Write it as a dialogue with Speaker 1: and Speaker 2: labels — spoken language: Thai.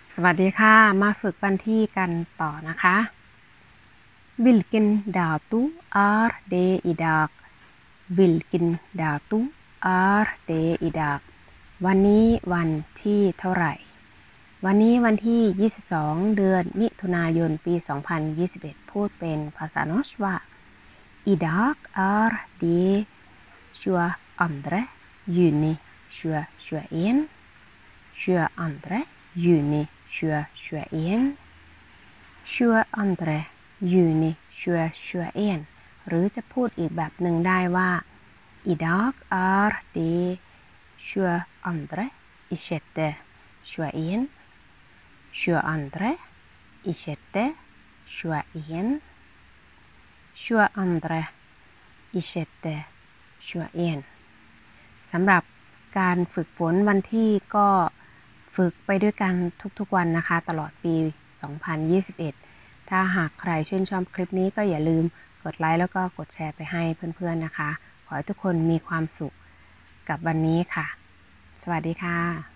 Speaker 1: สวัสดีค่ะมาฝึกวันที่กันต่อนะคะ Vilken dato är det idag Vilken dato är det idag วันนี้วันที่เท่าไหร่วันนี้วันที่22เดือนมิถุนายนปี2021พูดเป็นภาษานอชว่า Idag är det 22 juni 2021 22 juni 2021 22 juni 2021หรือจะพูดอีกแบบหนึ่งได้ว่า Idag är det 22 sjätte 21 22 sjätte 21 22 sjätte 21สำหรับการฝึกฝนวันที่ก็ฝึกไปด้วยกันทุกๆวันนะคะตลอดปี2021ถ้าหากใครชื่นชอบคลิปนี้ก็อย่าลืมกดไลค์แล้วก็กดแชร์ไปให้เพื่อนๆนะคะขอให้ทุกคนมีความสุขกับวันนี้ค่ะสวัสดีค่ะ